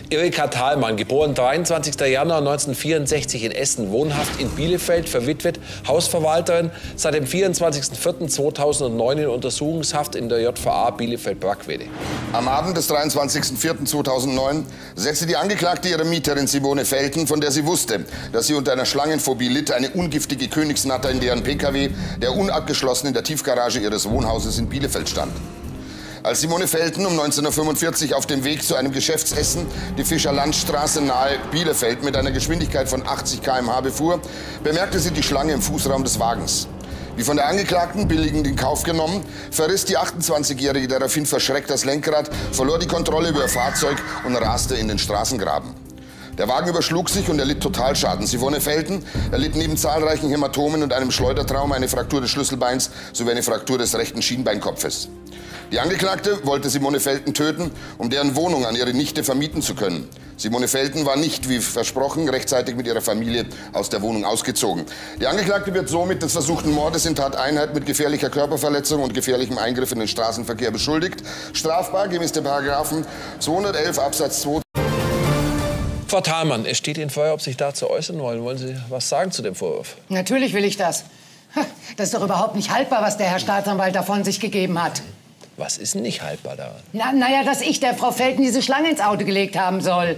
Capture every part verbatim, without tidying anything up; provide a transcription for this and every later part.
Erika Thalmann, geboren dreiundzwanzigster Januar neunzehnhundertvierundsechzig in Essen, wohnhaft in Bielefeld, verwitwet, Hausverwalterin, seit dem vierundzwanzigsten vierten zweitausendneun in Untersuchungshaft in der J V A Bielefeld-Brackwede. Am Abend des dreiundzwanzigsten vierten zweitausendneun setzte die Angeklagte ihre Mieterin Simone Felten, von der sie wusste, dass sie unter einer Schlangenphobie litt, eine ungiftige Königsnatter in deren Pkw, der unabgeschlossen in der Tiefgarage ihres Wohnhauses in Bielefeld stand. Als Simone Felten um neunzehn Uhr fünfundvierzig auf dem Weg zu einem Geschäftsessen die Fischerlandstraße nahe Bielefeld mit einer Geschwindigkeit von achtzig Kilometer pro Stunde befuhr, bemerkte sie die Schlange im Fußraum des Wagens. Wie von der Angeklagten billigend in Kauf genommen, verriss die achtundzwanzigjährige daraufhin verschreckt das Lenkrad, verlor die Kontrolle über ihr Fahrzeug und raste in den Straßengraben. Der Wagen überschlug sich und erlitt Totalschaden. Simone Felten erlitt neben zahlreichen Hämatomen und einem Schleudertrauma eine Fraktur des Schlüsselbeins sowie eine Fraktur des rechten Schienbeinkopfes. Die Angeklagte wollte Simone Felten töten, um deren Wohnung an ihre Nichte vermieten zu können. Simone Felten war nicht, wie versprochen, rechtzeitig mit ihrer Familie aus der Wohnung ausgezogen. Die Angeklagte wird somit des versuchten Mordes in Tateinheit mit gefährlicher Körperverletzung und gefährlichem Eingriff in den Straßenverkehr beschuldigt. Strafbar gemäß den Paragraphen zweihundertelf Absatz zwei. Frau Thalmann, es steht Ihnen vor, ob Sie sich dazu äußern wollen. Wollen Sie was sagen zu dem Vorwurf? Natürlich will ich das. Das ist doch überhaupt nicht haltbar, was der Herr Staatsanwalt da von sich gegeben hat. Was ist denn nicht haltbar daran? Na, na ja, dass ich der Frau Felten diese Schlange ins Auto gelegt haben soll.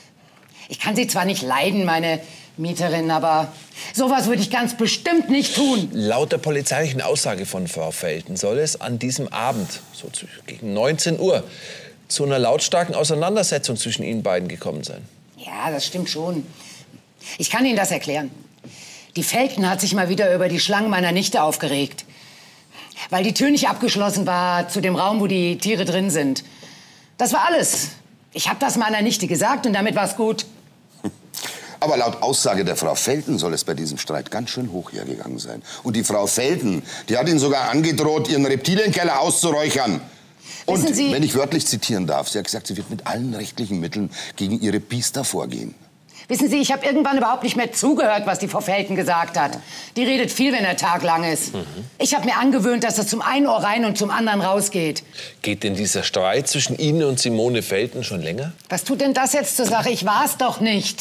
Ich kann sie zwar nicht leiden, meine Mieterin, aber sowas würde ich ganz bestimmt nicht tun. Laut der polizeilichen Aussage von Frau Felten soll es an diesem Abend, so gegen neunzehn Uhr, zu einer lautstarken Auseinandersetzung zwischen Ihnen beiden gekommen sein. Ja, das stimmt schon. Ich kann Ihnen das erklären. Die Felten hat sich mal wieder über die Schlangen meiner Nichte aufgeregt. Weil die Tür nicht abgeschlossen war zu dem Raum, wo die Tiere drin sind. Das war alles. Ich habe das meiner Nichte gesagt und damit war's gut. Aber laut Aussage der Frau Felten soll es bei diesem Streit ganz schön hoch hergegangen sein. Und die Frau Felten, die hat ihn sogar angedroht, ihren Reptilienkeller auszuräuchern. Und, Wissen Sie, wenn ich wörtlich zitieren darf, sie hat gesagt, sie wird mit allen rechtlichen Mitteln gegen ihre Biester vorgehen. Wissen Sie, ich habe irgendwann überhaupt nicht mehr zugehört, was die Frau Felten gesagt hat. Die redet viel, wenn der Tag lang ist. Mhm. Ich habe mir angewöhnt, dass das zum einen Ohr rein und zum anderen rausgeht. Geht denn dieser Streit zwischen Ihnen und Simone Felten schon länger? Was tut denn das jetzt zur Sache? Ich war's doch nicht.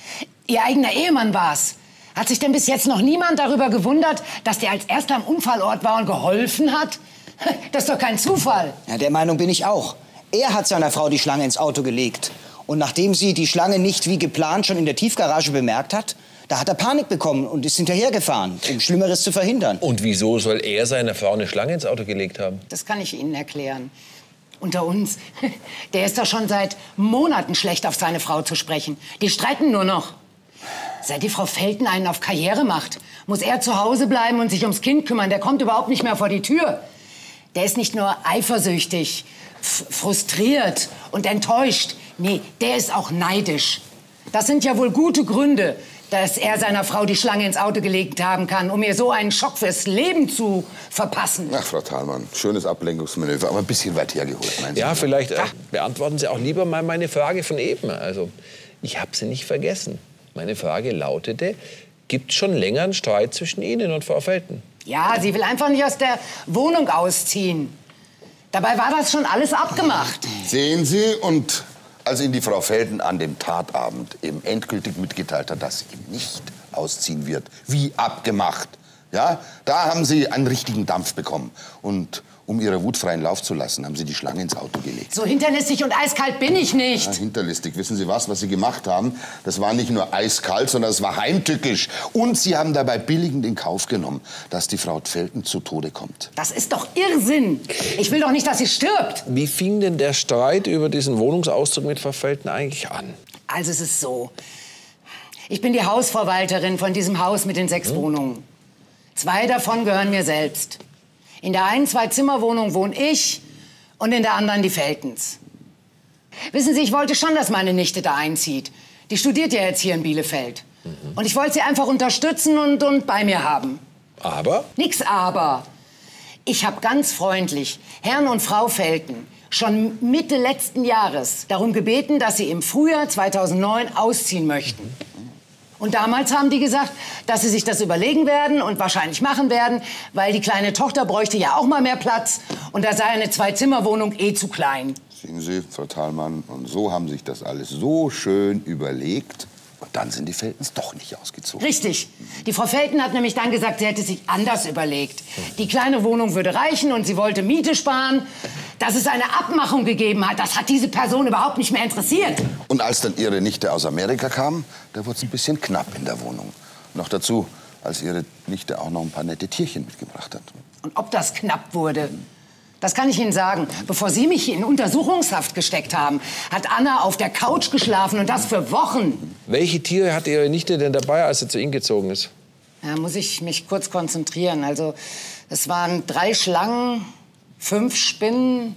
Ihr eigener Ehemann war's. Hat sich denn bis jetzt noch niemand darüber gewundert, dass der als erster am Unfallort war und geholfen hat? Das ist doch kein Zufall. Ja, der Meinung bin ich auch. Er hat seiner Frau die Schlange ins Auto gelegt. Und nachdem sie die Schlange nicht wie geplant schon in der Tiefgarage bemerkt hat, da hat er Panik bekommen und ist hinterhergefahren, um Schlimmeres zu verhindern. Und wieso soll er seiner Frau eine Schlange ins Auto gelegt haben? Das kann ich Ihnen erklären. Unter uns, der ist doch schon seit Monaten schlecht auf seine Frau zu sprechen. Die streiten nur noch. Seit die Frau Felten einen auf Karriere macht, muss er zu Hause bleiben und sich ums Kind kümmern. Der kommt überhaupt nicht mehr vor die Tür. Der ist nicht nur eifersüchtig, frustriert und enttäuscht. Nee, der ist auch neidisch. Das sind ja wohl gute Gründe, dass er seiner Frau die Schlange ins Auto gelegt haben kann, um ihr so einen Schock fürs Leben zu verpassen. Ach, Frau Thalmann, schönes Ablenkungsmanöver, aber ein bisschen weit hergeholt, meinen Sie? Ja, vielleicht äh, beantworten Sie auch lieber mal meine Frage von eben. Also, ich habe sie nicht vergessen. Meine Frage lautete, gibt es schon länger einen Streit zwischen Ihnen und Frau Felten? Ja, sie will einfach nicht aus der Wohnung ausziehen. Dabei war das schon alles abgemacht. Sehen Sie, und als Ihnen die Frau Felten an dem Tatabend eben endgültig mitgeteilt hat, dass sie eben nicht ausziehen wird, wie abgemacht, ja, da haben Sie einen richtigen Dampf bekommen. Und um Ihrer Wut freien Lauf zu lassen, haben Sie die Schlange ins Auto gelegt. So hinterlistig und eiskalt bin ich nicht. Ja, hinterlistig. Wissen Sie was, was Sie gemacht haben? Das war nicht nur eiskalt, sondern es war heimtückisch. Und Sie haben dabei billigend in Kauf genommen, dass die Frau Felten zu Tode kommt. Das ist doch Irrsinn. Ich will doch nicht, dass sie stirbt. Wie fing denn der Streit über diesen Wohnungsauszug mit Frau Felten eigentlich an? Also es ist so. Ich bin die Hausverwalterin von diesem Haus mit den sechs hm? Wohnungen. Zwei davon gehören mir selbst. In der einen Zwei-Zimmer-Wohnung wohne ich und in der anderen die Feltens. Wissen Sie, ich wollte schon, dass meine Nichte da einzieht. Die studiert ja jetzt hier in Bielefeld. Mhm. Und ich wollte sie einfach unterstützen und, und bei mir haben. Aber? Nix aber. Ich habe ganz freundlich Herrn und Frau Felten schon Mitte letzten Jahres darum gebeten, dass sie im Frühjahr zweitausendneun ausziehen möchten. Und damals haben die gesagt, dass sie sich das überlegen werden und wahrscheinlich machen werden, weil die kleine Tochter bräuchte ja auch mal mehr Platz und da sei eine Zwei-Zimmer-Wohnung eh zu klein. Sehen Sie, Frau Thalmann, und so haben sich das alles so schön überlegt. Und dann sind die Feltens doch nicht ausgezogen. Richtig. Die Frau Felten hat nämlich dann gesagt, sie hätte sich anders überlegt. Die kleine Wohnung würde reichen und sie wollte Miete sparen. Dass es eine Abmachung gegeben hat, das hat diese Person überhaupt nicht mehr interessiert. Und als dann ihre Nichte aus Amerika kam, da wurde es ein bisschen knapp in der Wohnung. Noch dazu, als ihre Nichte auch noch ein paar nette Tierchen mitgebracht hat. Und ob das knapp wurde, das kann ich Ihnen sagen. Bevor Sie mich in Untersuchungshaft gesteckt haben, hat Anna auf der Couch geschlafen und das für Wochen. Welche Tiere hatte Ihre Nichte denn dabei, als sie zu Ihnen gezogen ist? Da muss ich mich kurz konzentrieren. Also, es waren drei Schlangen, fünf Spinnen,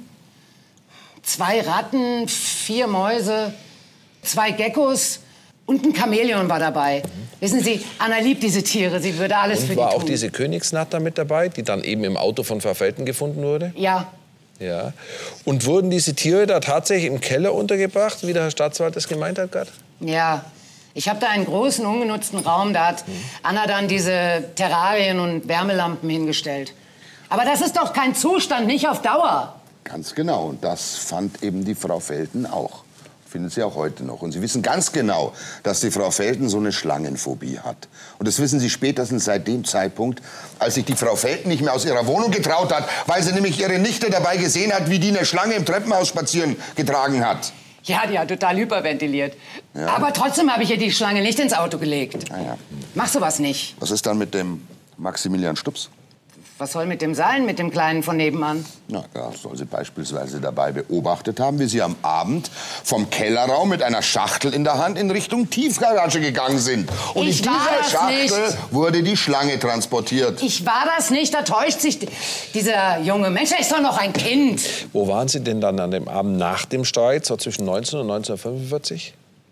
zwei Ratten, vier Mäuse, zwei Geckos und ein Chamäleon war dabei. Wissen Sie, Anna liebt diese Tiere. Sie würde alles Und für die war tun. auch diese Königsnatter mit dabei, die dann eben im Auto von Frau Felten gefunden wurde? Ja. Ja. Und wurden diese Tiere da tatsächlich im Keller untergebracht, wie der Herr Staatsanwalt das gemeint hat gerade? Ja. Ich habe da einen großen, ungenutzten Raum. Da hat Anna dann diese Terrarien und Wärmelampen hingestellt. Aber das ist doch kein Zustand, nicht auf Dauer. Ganz genau. Und das fand eben die Frau Felten auch. Finden Sie auch heute noch. Und Sie wissen ganz genau, dass die Frau Felten so eine Schlangenphobie hat. Und das wissen Sie spätestens seit dem Zeitpunkt, als sich die Frau Felten nicht mehr aus ihrer Wohnung getraut hat, weil sie nämlich ihre Nichte dabei gesehen hat, wie die eine Schlange im Treppenhaus spazieren getragen hat. Ja, die hat total hyperventiliert. Ja. Aber trotzdem habe ich ihr die Schlange nicht ins Auto gelegt. Ah, ja. Mach sowas nicht. Was ist dann mit dem Maximilian Stups? Was soll mit dem sein, mit dem Kleinen von nebenan? Na, ja, soll sie beispielsweise dabei beobachtet haben, wie Sie am Abend vom Kellerraum mit einer Schachtel in der Hand in Richtung Tiefgarage gegangen sind. Und Ich in war dieser das Schachtel nicht. wurde die Schlange transportiert. Ich war das nicht, da täuscht sich dieser junge Mensch. Er ist doch noch ein Kind. Wo waren Sie denn dann an dem Abend nach dem Streit, so zwischen neunzehn und neunzehnhundertfünfundvierzig?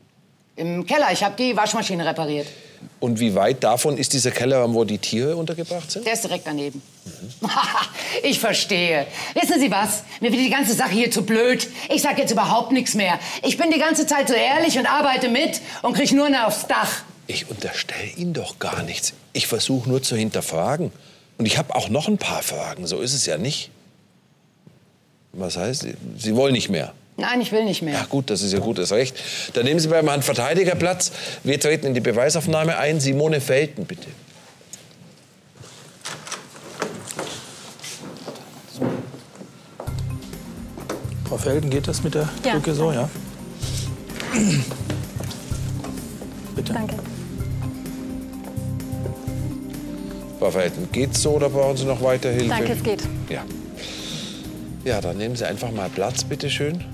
Im Keller, ich habe die Waschmaschine repariert. Und wie weit davon ist dieser Kellerraum, wo die Tiere untergebracht sind? Der ist direkt daneben. Mhm. Ich verstehe. Wissen Sie was? Mir wird die ganze Sache hier zu blöd. Ich sag jetzt überhaupt nichts mehr. Ich bin die ganze Zeit so ehrlich und arbeite mit und krieg nur noch aufs Dach. Ich unterstelle Ihnen doch gar nichts. Ich versuche nur zu hinterfragen. Und ich habe auch noch ein paar Fragen. So ist es ja nicht. Was heißt, Sie, Sie wollen nicht mehr? Nein, ich will nicht mehr. Ja gut, das ist ja gutes Recht. Dann nehmen Sie beim Herrn Verteidiger Platz. Wir treten in die Beweisaufnahme ein. Simone Felten, bitte. Frau Felten, geht das mit der Ja, Brücke so? Ja. Bitte. Danke. Frau Felten, geht's so oder brauchen Sie noch weiter Hilfe? Danke, es geht. Ja. Ja, dann nehmen Sie einfach mal Platz, bitte schön.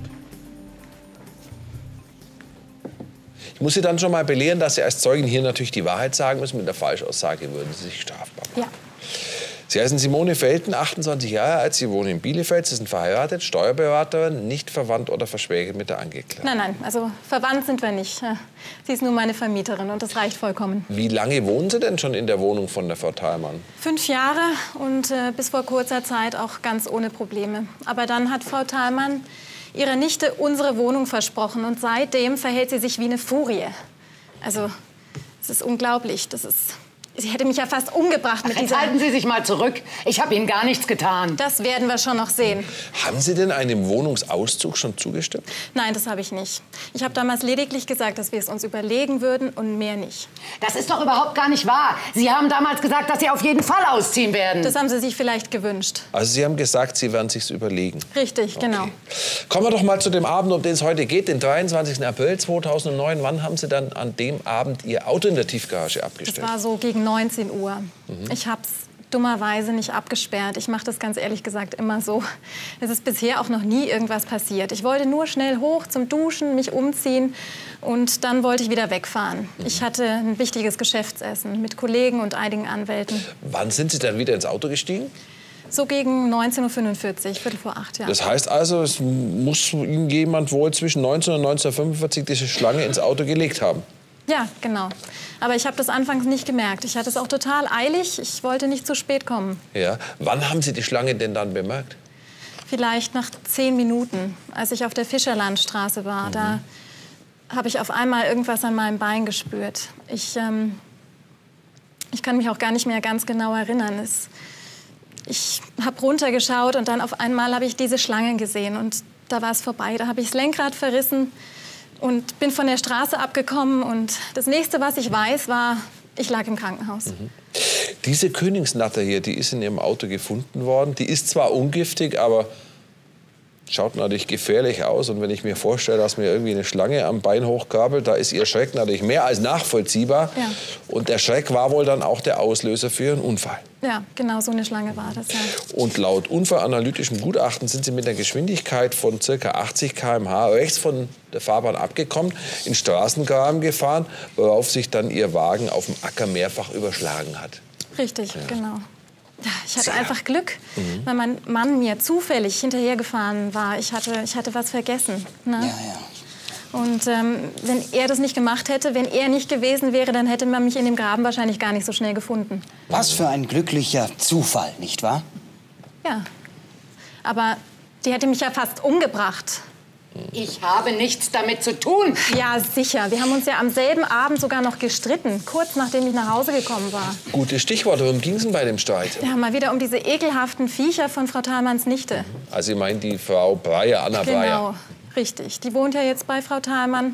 Ich muss Sie dann schon mal belehren, dass Sie als Zeugin hier natürlich die Wahrheit sagen müssen. Mit der Falschaussage würden Sie sich strafbar machen. Ja. Sie heißen Simone Felten, achtundzwanzig Jahre alt. Sie wohnen in Bielefeld. Sie sind verheiratet, Steuerberaterin, nicht verwandt oder verschwägert mit der Angeklagten. Nein, nein, also verwandt sind wir nicht. Sie ist nur meine Vermieterin und das reicht vollkommen. Wie lange wohnen Sie denn schon in der Wohnung von der Frau Thalmann? Fünf Jahre und äh, bis vor kurzer Zeit auch ganz ohne Probleme. Aber dann hat Frau Thalmann ihrer Nichte unsere Wohnung versprochen und seitdem verhält sie sich wie eine Furie. Also, es ist unglaublich. Das ist, sie hätte mich ja fast umgebracht mit Jetzt dieser... halten Sie sich mal zurück. Ich habe Ihnen gar nichts getan. Das werden wir schon noch sehen. Haben Sie denn einem Wohnungsauszug schon zugestimmt? Nein, das habe ich nicht. Ich habe damals lediglich gesagt, dass wir es uns überlegen würden und mehr nicht. Das ist doch überhaupt gar nicht wahr. Sie haben damals gesagt, dass Sie auf jeden Fall ausziehen werden. Das haben Sie sich vielleicht gewünscht. Also Sie haben gesagt, Sie werden sich's überlegen. Richtig, genau. Kommen wir doch mal zu dem Abend, um den es heute geht, den dreiundzwanzigsten April zweitausendneun. Wann haben Sie dann an dem Abend Ihr Auto in der Tiefgarage abgestellt? Das war so gegen neunzehn Uhr. Mhm. Ich habe es dummerweise nicht abgesperrt. Ich mache das ganz ehrlich gesagt immer so. Es ist bisher auch noch nie irgendwas passiert. Ich wollte nur schnell hoch zum Duschen, mich umziehen und dann wollte ich wieder wegfahren. Mhm. Ich hatte ein wichtiges Geschäftsessen mit Kollegen und einigen Anwälten. Wann sind Sie dann wieder ins Auto gestiegen? So gegen neunzehn Uhr fünfundvierzig, Viertel vor acht, ja. Das heißt also, es muss Ihnen jemand wohl zwischen neunzehn und neunzehnhundertfünfundvierzig diese Schlange ins Auto gelegt haben? Ja, genau. Aber ich habe das anfangs nicht gemerkt. Ich hatte es auch total eilig. Ich wollte nicht zu spät kommen. Ja. Wann haben Sie die Schlange denn dann bemerkt? Vielleicht nach zehn Minuten, als ich auf der Fischerlandstraße war. Mhm. Da habe ich auf einmal irgendwas an meinem Bein gespürt. Ich, ähm, ich kann mich auch gar nicht mehr ganz genau erinnern. Es, ich habe runtergeschaut und dann auf einmal habe ich diese Schlange gesehen. Und da war es vorbei. Da habe ich das Lenkrad verrissen und bin von der Straße abgekommen. Und das nächste, was ich weiß, war, ich lag im Krankenhaus. Mhm. Diese Königsnatter hier, die ist in ihrem Auto gefunden worden. Die ist zwar ungiftig, aber schaut natürlich gefährlich aus. Und wenn ich mir vorstelle, dass mir irgendwie eine Schlange am Bein hochkrabbelt, da ist ihr Schreck natürlich mehr als nachvollziehbar. Ja. Und der Schreck war wohl dann auch der Auslöser für ihren Unfall. Ja, genau so eine Schlange war das, ja. Und laut unfallanalytischem Gutachten sind sie mit einer Geschwindigkeit von ca. achtzig Kilometer pro Stunde rechts von der Fahrbahn abgekommen, in Straßengraben gefahren, worauf sich dann ihr Wagen auf dem Acker mehrfach überschlagen hat. Richtig, Ja. genau. Ja, ich hatte Sehr. einfach Glück, Mhm. weil mein Mann mir zufällig hinterhergefahren war. Ich hatte, ich hatte was vergessen. Ne? Ja, ja. Und ähm, wenn er das nicht gemacht hätte, wenn er nicht gewesen wäre, dann hätte man mich in dem Graben wahrscheinlich gar nicht so schnell gefunden. Was für ein glücklicher Zufall, nicht wahr? Ja, aber die hätte mich ja fast umgebracht. Ich habe nichts damit zu tun. Ja, sicher. Wir haben uns ja am selben Abend sogar noch gestritten, kurz nachdem ich nach Hause gekommen war. Gutes Stichwort, worum ging es denn bei dem Streit? Ja, mal wieder um diese ekelhaften Viecher von Frau Thalmanns Nichte. Also ich meine die Frau Breyer, Anna Genau, Breyer. richtig. Die wohnt ja jetzt bei Frau Thalmann.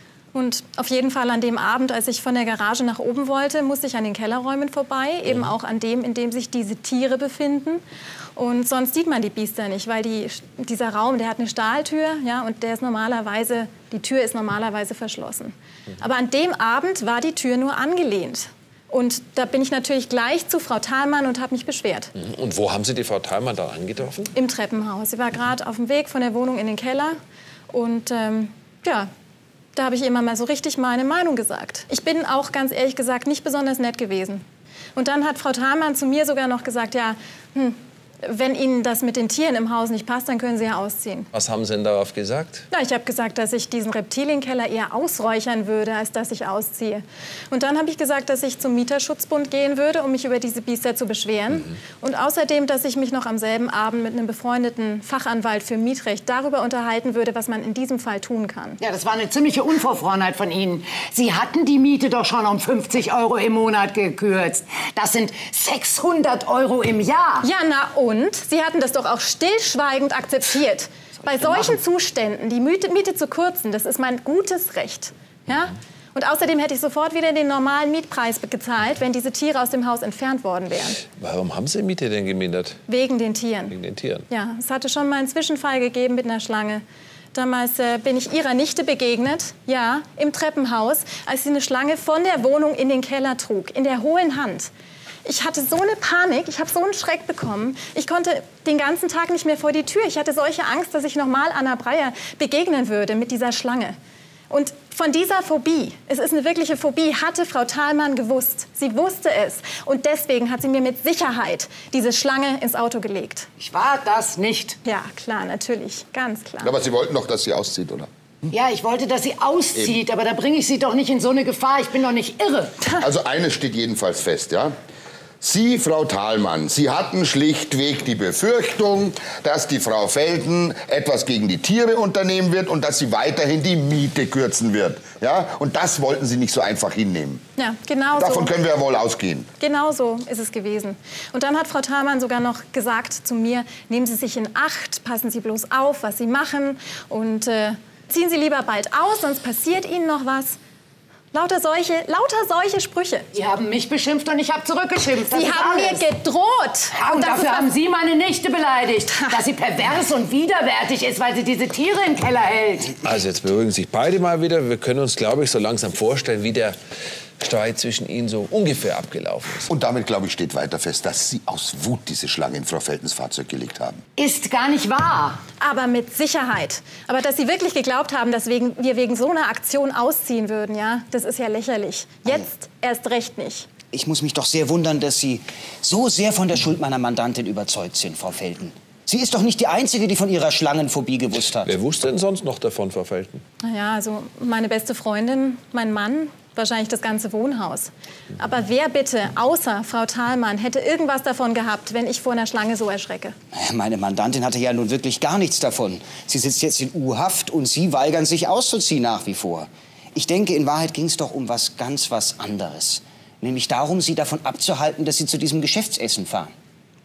Und auf jeden Fall an dem Abend, als ich von der Garage nach oben wollte, musste ich an den Kellerräumen vorbei. Eben auch an dem, in dem sich diese Tiere befinden. Und sonst sieht man die Biester nicht, weil die, dieser Raum, der hat eine Stahltür, ja, und der ist normalerweise, die Tür ist normalerweise verschlossen. Aber an dem Abend war die Tür nur angelehnt. Und da bin ich natürlich gleich zu Frau Thalmann und habe mich beschwert. Und wo haben Sie die Frau Thalmann dann angetroffen? Im Treppenhaus. Sie war gerade auf dem Weg von der Wohnung in den Keller. Und ähm, ja, da habe ich ihr mal so richtig meine Meinung gesagt. Ich bin auch ganz ehrlich gesagt nicht besonders nett gewesen. Und dann hat Frau Thalmann zu mir sogar noch gesagt, ja, hm, wenn Ihnen das mit den Tieren im Haus nicht passt, dann können Sie ja ausziehen. Was haben Sie denn darauf gesagt? Na, ich habe gesagt, dass ich diesen Reptilienkeller eher ausräuchern würde, als dass ich ausziehe. Und dann habe ich gesagt, dass ich zum Mieterschutzbund gehen würde, um mich über diese Biester zu beschweren. Mhm. Und außerdem, dass ich mich noch am selben Abend mit einem befreundeten Fachanwalt für Mietrecht darüber unterhalten würde, was man in diesem Fall tun kann. Ja, das war eine ziemliche Unverfrorenheit von Ihnen. Sie hatten die Miete doch schon um fünfzig Euro im Monat gekürzt. Das sind sechshundert Euro im Jahr. Ja, na und? Sie hatten das doch auch stillschweigend akzeptiert. Bei solchen machen? Zuständen die Miete, Miete zu kürzen, das ist mein gutes Recht. Ja? Und außerdem hätte ich sofort wieder den normalen Mietpreis gezahlt, wenn diese Tiere aus dem Haus entfernt worden wären. Warum haben Sie Miete denn gemindert? Wegen den Tieren. Wegen den Tieren? Ja, es hatte schon mal einen Zwischenfall gegeben mit einer Schlange. Damals äh, bin ich ihrer Nichte begegnet, ja, im Treppenhaus, als sie eine Schlange von der Wohnung in den Keller trug, in der hohlen Hand. Ich hatte so eine Panik, ich habe so einen Schreck bekommen. Ich konnte den ganzen Tag nicht mehr vor die Tür. Ich hatte solche Angst, dass ich noch mal Anna Breyer begegnen würde mit dieser Schlange. Und von dieser Phobie, es ist eine wirkliche Phobie, hatte Frau Thalmann gewusst. Sie wusste es. Und deswegen hat sie mir mit Sicherheit diese Schlange ins Auto gelegt. Ich war das nicht. Ja, klar, natürlich, ganz klar. Aber Sie wollten doch, dass sie auszieht, oder? Ja, ich wollte, dass sie auszieht, Eben. aber da bringe ich sie doch nicht in so eine Gefahr. Ich bin doch nicht irre. Also eines steht jedenfalls fest, ja? Sie, Frau Thalmann, Sie hatten schlichtweg die Befürchtung, dass die Frau Felten etwas gegen die Tiere unternehmen wird und dass sie weiterhin die Miete kürzen wird. Ja? Und das wollten Sie nicht so einfach hinnehmen. Ja, genau so. Davon können wir ja wohl ausgehen. Genau so ist es gewesen. Und dann hat Frau Thalmann sogar noch gesagt zu mir, nehmen Sie sich in Acht, passen Sie bloß auf, was Sie machen und äh, ziehen Sie lieber bald aus, sonst passiert Ihnen noch was. Lauter solche, lauter solche Sprüche. Sie haben mich beschimpft und ich habe zurückgeschimpft. Sie haben mir gedroht. Ja, und, und dafür haben Sie meine Nichte beleidigt, dass sie pervers und widerwärtig ist, weil sie diese Tiere im Keller hält. Also jetzt beruhigen sich beide mal wieder. Wir können uns, glaube ich, so langsam vorstellen, wie der Streit zwischen ihnen so ungefähr abgelaufen ist. Und damit, glaube ich, steht weiter fest, dass Sie aus Wut diese Schlange in Frau Feltens Fahrzeug gelegt haben. Ist gar nicht wahr. Aber mit Sicherheit. Aber dass Sie wirklich geglaubt haben, dass wegen, wir wegen so einer Aktion ausziehen würden, ja, das ist ja lächerlich. Jetzt erst recht nicht. Ich muss mich doch sehr wundern, dass Sie so sehr von der Schuld meiner Mandantin überzeugt sind, Frau Felten. Sie ist doch nicht die Einzige, die von ihrer Schlangenphobie gewusst hat. Wer wusste denn sonst noch davon, Frau Felten? Na ja, also meine beste Freundin, mein Mann, wahrscheinlich das ganze Wohnhaus. Aber wer bitte, außer Frau Thalmann, hätte irgendwas davon gehabt, wenn ich vor einer Schlange so erschrecke? Meine Mandantin hatte ja nun wirklich gar nichts davon. Sie sitzt jetzt in U-Haft und Sie weigern sich auszuziehen nach wie vor. Ich denke, in Wahrheit ging es doch um was ganz was anderes. Nämlich darum, Sie davon abzuhalten, dass Sie zu diesem Geschäftsessen fahren.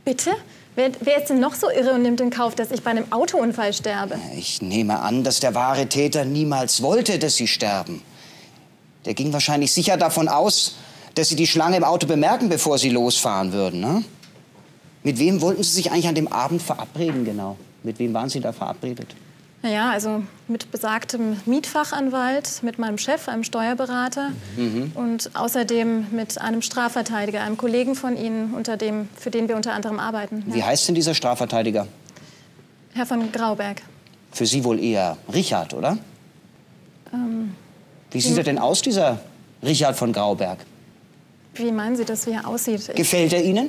Bitte? Wer, wer ist denn noch so irre und nimmt in Kauf, dass ich bei einem Autounfall sterbe? Ich nehme an, dass der wahre Täter niemals wollte, dass Sie sterben. Der ging wahrscheinlich sicher davon aus, dass Sie die Schlange im Auto bemerken, bevor Sie losfahren würden, ne? Mit wem wollten Sie sich eigentlich an dem Abend verabreden, genau? Mit wem waren Sie da verabredet? Naja, also mit besagtem Mietfachanwalt, mit meinem Chef, einem Steuerberater mhm. und außerdem mit einem Strafverteidiger, einem Kollegen von Ihnen, unter dem, für den wir unter anderem arbeiten. Ja. Wie heißt denn dieser Strafverteidiger? Herr von Grauberg. Für Sie wohl eher Richard, oder? Ähm, wie sieht er denn aus, dieser Richard von Grauberg? Wie meinen Sie das, wie er aussieht? Ich Gefällt er Ihnen?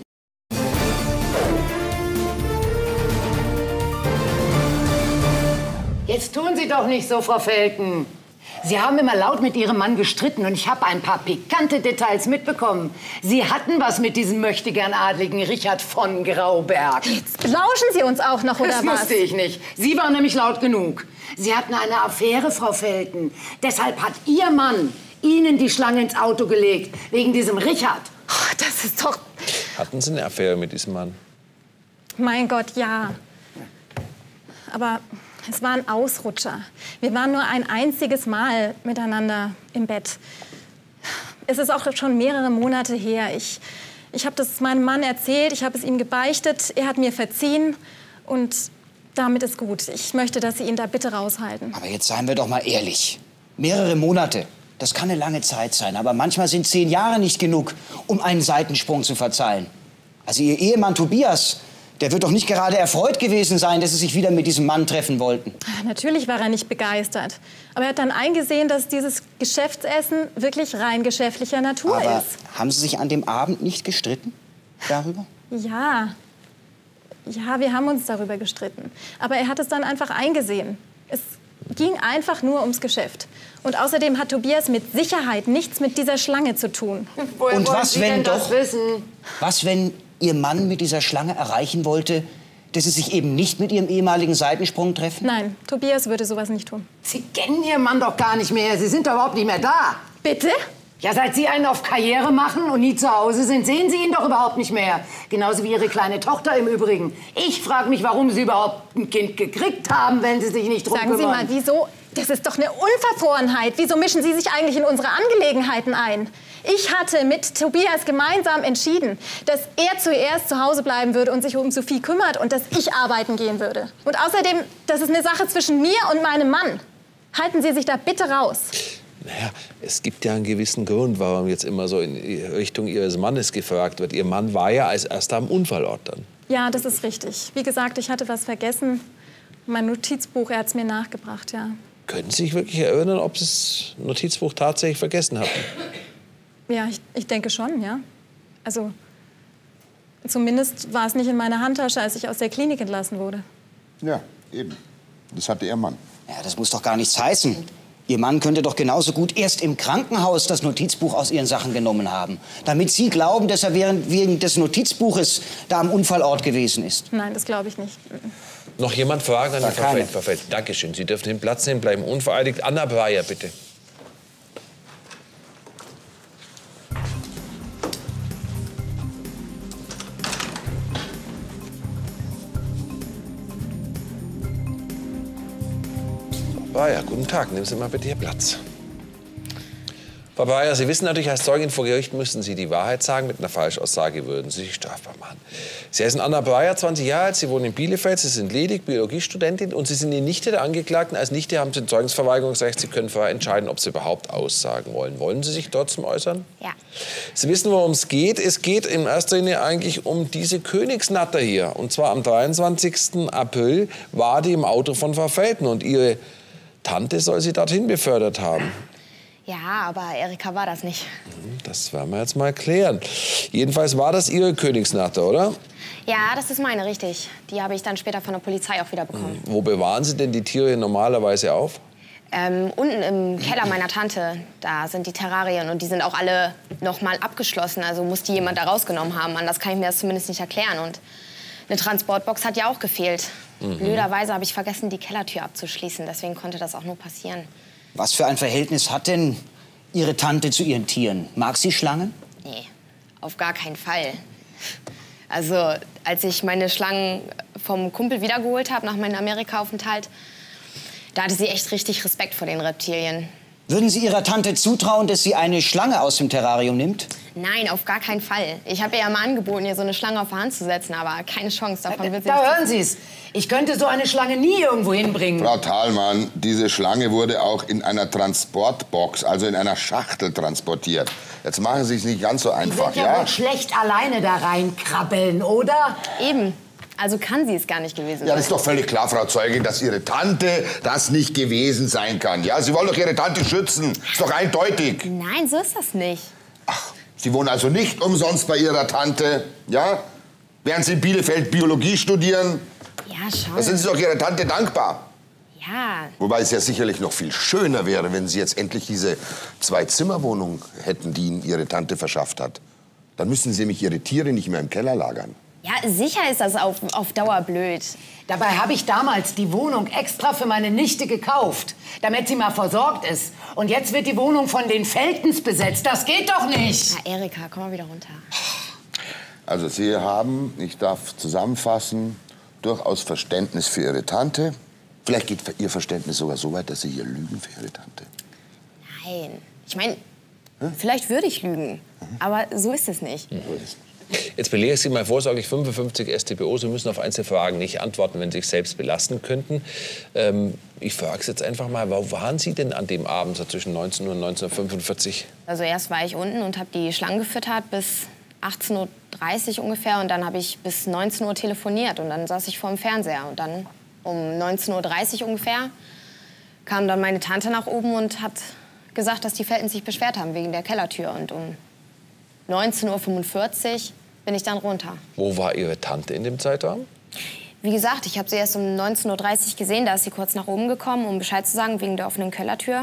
Jetzt tun Sie doch nicht so, Frau Felten. Sie haben immer laut mit Ihrem Mann gestritten und ich habe ein paar pikante Details mitbekommen. Sie hatten was mit diesem möchtegern-adligen Richard von Grauberg. Jetzt belauschen Sie uns auch noch, oder das was? Das wusste ich nicht. Sie waren nämlich laut genug. Sie hatten eine Affäre, Frau Felten. Deshalb hat Ihr Mann Ihnen die Schlange ins Auto gelegt, wegen diesem Richard. Oh, das ist doch... Hatten Sie eine Affäre mit diesem Mann? Mein Gott, ja. Aber... es war ein Ausrutscher. Wir waren nur ein einziges Mal miteinander im Bett. Es ist auch schon mehrere Monate her. Ich, ich habe das meinem Mann erzählt, ich habe es ihm gebeichtet, er hat mir verziehen und damit ist gut. Ich möchte, dass Sie ihn da bitte raushalten. Aber jetzt seien wir doch mal ehrlich. Mehrere Monate, das kann eine lange Zeit sein, aber manchmal sind zehn Jahre nicht genug, um einen Seitensprung zu verzeihen. Also Ihr Ehemann Tobias, der wird doch nicht gerade erfreut gewesen sein, dass Sie sich wieder mit diesem Mann treffen wollten. Natürlich war er nicht begeistert. Aber er hat dann eingesehen, dass dieses Geschäftsessen wirklich rein geschäftlicher Natur Aber ist. haben Sie sich an dem Abend nicht gestritten darüber? Ja. Ja, wir haben uns darüber gestritten. Aber er hat es dann einfach eingesehen. Es ging einfach nur ums Geschäft. Und außerdem hat Tobias mit Sicherheit nichts mit dieser Schlange zu tun. Woher Und wollen was, Sie wenn denn das doch? wissen? Was, wenn Ihr Mann mit dieser Schlange erreichen wollte, dass Sie sich eben nicht mit Ihrem ehemaligen Seitensprung treffen? Nein, Tobias würde sowas nicht tun. Sie kennen Ihren Mann doch gar nicht mehr. Sie sind doch überhaupt nicht mehr da. Bitte? Ja, seit Sie einen auf Karriere machen und nie zu Hause sind, sehen Sie ihn doch überhaupt nicht mehr. Genauso wie Ihre kleine Tochter im Übrigen. Ich frage mich, warum Sie überhaupt ein Kind gekriegt haben, wenn Sie sich nicht drum Sagen Sie kümmern. mal, wieso? Das ist doch eine Unverfrorenheit. Wieso mischen Sie sich eigentlich in unsere Angelegenheiten ein? Ich hatte mit Tobias gemeinsam entschieden, dass er zuerst zu Hause bleiben würde und sich um Sophie kümmert und dass ich arbeiten gehen würde. Und außerdem, das ist eine Sache zwischen mir und meinem Mann. Halten Sie sich da bitte raus. Naja, es gibt ja einen gewissen Grund, warum jetzt immer so in Richtung Ihres Mannes gefragt wird. Ihr Mann war ja als erster am Unfallort dann. Ja, das ist richtig. Wie gesagt, ich hatte was vergessen. Mein Notizbuch, er hat es mir nachgebracht, ja. Können Sie sich wirklich erinnern, ob Sie das Notizbuch tatsächlich vergessen hatten? Ja, ich, ich denke schon, ja. Also, zumindest war es nicht in meiner Handtasche, als ich aus der Klinik entlassen wurde. Ja, eben. Das hatte Ihr Mann. Ja, das muss doch gar nichts heißen. Ihr Mann könnte doch genauso gut erst im Krankenhaus das Notizbuch aus Ihren Sachen genommen haben. Damit Sie glauben, dass er während, wegen des Notizbuches da am Unfallort gewesen ist. Nein, das glaube ich nicht. Noch jemand fragen an die Frau keine. Feld? Frau Feld, Dankeschön. Sie dürfen den Platz nehmen, bleiben unvereidigt. Anna Breyer, bitte. Breyer, guten Tag. Nehmen Sie mal bitte Ihr Platz. Frau Breyer, Sie wissen natürlich, als Zeugin vor Gericht müssen Sie die Wahrheit sagen. Mit einer Falschaussage würden Sie sich strafbar machen. Sie heißen Anna Breyer, zwanzig Jahre alt, Sie wohnen in Bielefeld, Sie sind ledig, Biologiestudentin und Sie sind die Nichte der Angeklagten. Als Nichte haben Sie ein Zeugnisverweigerungsrecht. Sie können vorher entscheiden, ob Sie überhaupt aussagen wollen. Wollen Sie sich trotzdem äußern? Ja. Sie wissen, worum es geht. Es geht in erster Linie eigentlich um diese Königsnatter hier. Und zwar am dreiundzwanzigsten April war die im Auto von Frau Felten und Ihre Tante soll sie dorthin befördert haben. Ja, aber Erika war das nicht. Das werden wir jetzt mal klären. Jedenfalls war das Ihre Königsnatter, oder? Ja, das ist meine, richtig. Die habe ich dann später von der Polizei auch wieder bekommen. Wo bewahren Sie denn die Tiere normalerweise auf? Ähm, unten im Keller meiner Tante, da sind die Terrarien und die sind auch alle noch mal abgeschlossen. Also muss die jemand da rausgenommen haben. Anders kann ich mir das zumindest nicht erklären. Und eine Transportbox hat ja auch gefehlt. Mhm. Blöderweise habe ich vergessen, die Kellertür abzuschließen. Deswegen konnte das auch nur passieren. Was für ein Verhältnis hat denn Ihre Tante zu ihren Tieren? Mag sie Schlangen? Nee, auf gar keinen Fall. Also, als ich meine Schlangen vom Kumpel wiedergeholt habe nach meinem Amerika-Aufenthalt, da hatte sie echt richtig Respekt vor den Reptilien. Würden Sie Ihrer Tante zutrauen, dass sie eine Schlange aus dem Terrarium nimmt? Nein, auf gar keinen Fall. Ich habe ihr ja mal angeboten, ihr so eine Schlange auf die Hand zu setzen, aber keine Chance. Davon wird sie Da nicht hören Sie es. Ich könnte so eine Schlange nie irgendwo hinbringen. Frau Thalmann, diese Schlange wurde auch in einer Transportbox, also in einer Schachtel transportiert. Jetzt machen Sie es nicht ganz so Die einfach, wird ja, ja? wohl schlecht alleine da reinkrabbeln, oder? Eben. Also kann sie es gar nicht gewesen sein. Ja, das ist doch völlig klar, Frau Zeugin, dass Ihre Tante das nicht gewesen sein kann. Ja, Sie wollen doch Ihre Tante schützen. Ist doch eindeutig. Nein, so ist das nicht. Ach, Sie wohnen also nicht umsonst bei Ihrer Tante, ja? Während Sie in Bielefeld Biologie studieren, Ja, schon. da sind Sie doch Ihrer Tante dankbar. Ja, Wobei es ja sicherlich noch viel schöner wäre, wenn Sie jetzt endlich diese Zwei-Zimmer-Wohnung hätten, die Ihnen Ihre Tante verschafft hat. Dann müssten Sie nämlich Ihre Tiere nicht mehr im Keller lagern. ja, sicher ist das auf, auf Dauer blöd. Dabei habe ich damals die Wohnung extra für meine Nichte gekauft, damit sie mal versorgt ist. Und jetzt wird die Wohnung von den Feltens besetzt. Das geht doch nicht. Na, Erika, komm mal wieder runter. Also Sie haben, ich darf zusammenfassen, durchaus Verständnis für Ihre Tante. Vielleicht geht Ihr Verständnis sogar so weit, dass Sie hier lügen für Ihre Tante. Nein. Ich meine, vielleicht würde ich lügen. Aber so ist es nicht. Jetzt belege ich Sie mal vorsorglich fünfundfünfzig S t b O. Sie müssen auf einzelne Fragen nicht antworten, wenn Sie sich selbst belasten könnten. Ähm, ich frage es jetzt einfach mal, wo waren Sie denn an dem Abend so zwischen neunzehn Uhr und neunzehn Uhr fünfundvierzig? Also erst war ich unten und habe die Schlangen gefüttert bis achtzehn Uhr dreißig ungefähr. Und dann habe ich bis neunzehn Uhr telefoniert. Und dann saß ich vor dem Fernseher. Und dann um neunzehn Uhr dreißig ungefähr kam dann meine Tante nach oben und hat gesagt, dass die Feltens sich beschwert haben wegen der Kellertür. Und um neunzehn Uhr fünfundvierzig bin ich dann runter. Wo war Ihre Tante in dem Zeitraum? Wie gesagt, ich habe sie erst um neunzehn Uhr dreißig gesehen. Da ist sie kurz nach oben gekommen, um Bescheid zu sagen wegen der offenen Kellertür.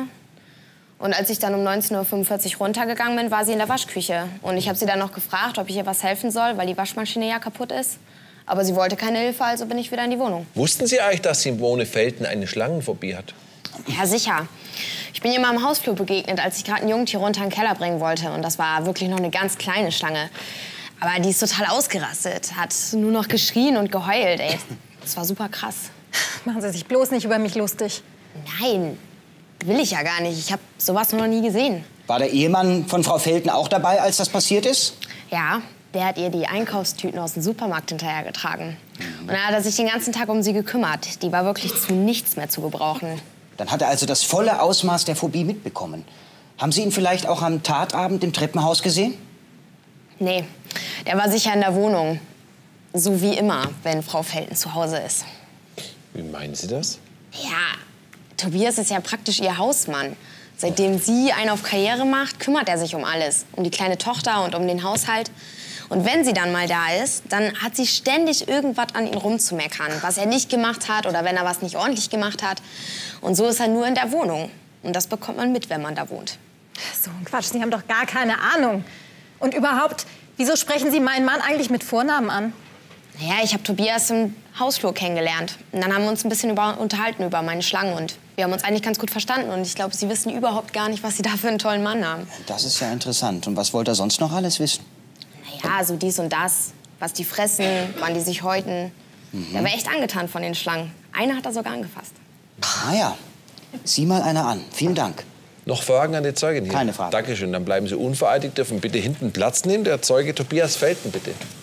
Und als ich dann um neunzehn Uhr fünfundvierzig runtergegangen bin, war sie in der Waschküche. Und ich habe sie dann noch gefragt, ob ich ihr was helfen soll, weil die Waschmaschine ja kaputt ist. Aber sie wollte keine Hilfe, also bin ich wieder in die Wohnung. Wussten Sie eigentlich, dass Simone Felten eine Schlangenphobie hat? Ja, sicher. Ich bin ihr mal im Hausflur begegnet, als ich gerade ein Jungtier runter in den Keller bringen wollte. Und das war wirklich noch eine ganz kleine Schlange. Aber die ist total ausgerastet, hat nur noch geschrien und geheult, ey. Das war super krass. Machen Sie sich bloß nicht über mich lustig. Nein, will ich ja gar nicht. Ich habe sowas noch nie gesehen. War der Ehemann von Frau Felten auch dabei, als das passiert ist? Ja, der hat ihr die Einkaufstüten aus dem Supermarkt hinterhergetragen. Und dann hat er sich den ganzen Tag um sie gekümmert. Die war wirklich zu nichts mehr zu gebrauchen. Dann hat er also das volle Ausmaß der Phobie mitbekommen. Haben Sie ihn vielleicht auch am Tatabend im Treppenhaus gesehen? Nee, der war sicher in der Wohnung. So wie immer, wenn Frau Felten zu Hause ist. Wie meinen Sie das? Ja, Tobias ist ja praktisch ihr Hausmann. Seitdem sie einen auf Karriere macht, kümmert er sich um alles. Um die kleine Tochter und um den Haushalt. Und wenn sie dann mal da ist, dann hat sie ständig irgendwas an ihn rumzumeckern. Was er nicht gemacht hat oder wenn er was nicht ordentlich gemacht hat. Und so ist er nur in der Wohnung. Und das bekommt man mit, wenn man da wohnt. So ein Quatsch, Sie haben doch gar keine Ahnung. Und überhaupt, wieso sprechen Sie meinen Mann eigentlich mit Vornamen an? Naja, ich habe Tobias im Hausflur kennengelernt. Und dann haben wir uns ein bisschen über, unterhalten über meine Schlangen. Und wir haben uns eigentlich ganz gut verstanden. Und ich glaube, Sie wissen überhaupt gar nicht, was Sie da für einen tollen Mann haben. Das ist ja interessant. Und was wollte er sonst noch alles wissen? Naja, so dies und das. Was die fressen, wann die sich häuten. Mhm. Der war echt angetan von den Schlangen. Eine hat er sogar angefasst. Ah ja, sieh mal einer an. Vielen Dank. Noch Fragen an die Zeugin hier? Keine Frage. Dankeschön, dann bleiben Sie unvereidigt, dürfen bitte hinten Platz nehmen. Der Zeuge Tobias Felten, bitte.